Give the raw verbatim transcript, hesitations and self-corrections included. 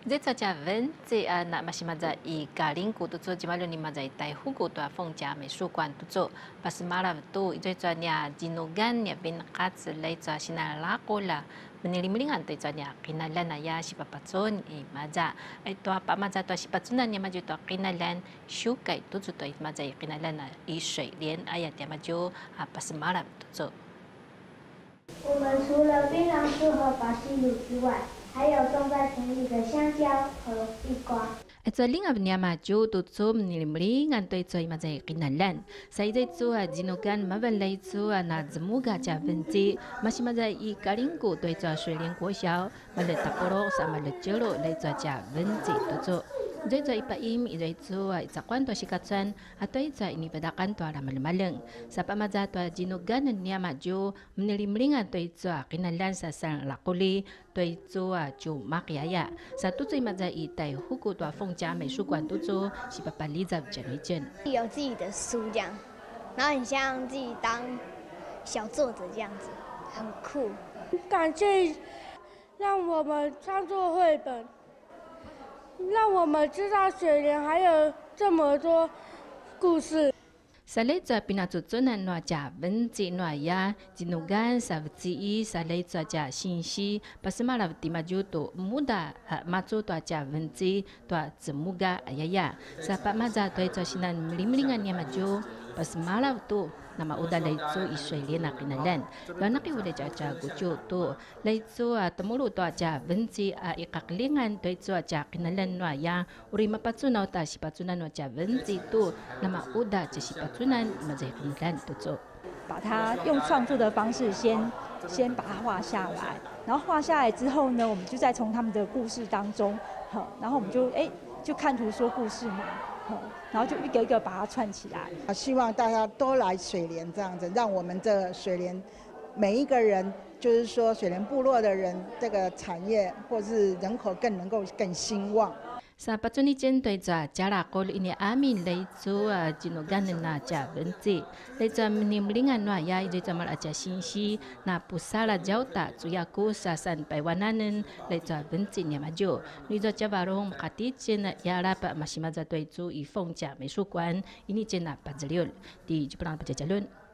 这作家文这啊，那嘛是嘛在以嘉陵古都做，即马论你嘛在台湖古都凤家美术馆都做，pas malam tu itu tuanya jinugan ya bin kats lay tua sinalako la menilimulingan tu tuanya kinalan aya si papatson i maja ay tua pa maja tua si patsunan ya maju tua kinalan syukai tu tu tua maja kinalan i 水莲 ayat ya maju pas malam tu做。 我们除了槟榔树和巴西鲁之外，还有种在田里的香蕉和地瓜。 At sa lingab niya maju tutsum nilimringan to ito imazay kinalan. Sa ito ito jinugan mabalay ito na zmuga cha venti masimazay i karingko to ito Australian ko siya malataporo sa malatjero la ito cha venti tutso. Ito ito ipaim ito ito itakwan to sikatsan at ito inipadakan to ara malmaleng. Sa pamaza to jinugan niya maju nilimringan to ito kinalan sa sang lakuli to ito chu makiaya. Sa tutso imazay itay huko to凤家美术馆都做是爸爸李在整一整， 有自己的书这样，然后很像自己当小作者这样子，很酷。 感谢让我们创作绘本，让我们知道水莲还有这么多故事。 Sa letra pinatutunan no aja benci no ya jinugan sa vci sa letra aja sinsi pasemala timaju to muda macu to aja benci to zemuga ayaya sa pa maza to ito sinan limlingan niya maju pasemala to nama uda leitso isoi lena kinalan lo naki uda aja gucu to leitso temulu to aja benci ikaklingan to ito aja kinalan no ya uri mapatsu na ta si patsunan no aja benci to nama uda si patsunan mazay kinalan to so 把它用创作的方式先先把它画下来，然后画下来之后呢，我们就再从他们的故事当中，好，然后我们就哎就看图说故事嘛。然后就一个一个把它串起来。 希望大家都来水莲这样子，让我们这水莲每一个人，就是说水莲部落的人，这个产业或是人口更能够更兴旺。 Sa patunichen to ito jara kol ini amin leitso jinugan na ja benci leitso menimlingan no ya ito mal aja sinsi na pusala jauta tsuyaku sa san paiwananen leitso benci nya maju nizo jabarong katichen yara pa masimaza to ito i 凤甲美术馆 ini chen na pazliul di Jepang pajajalun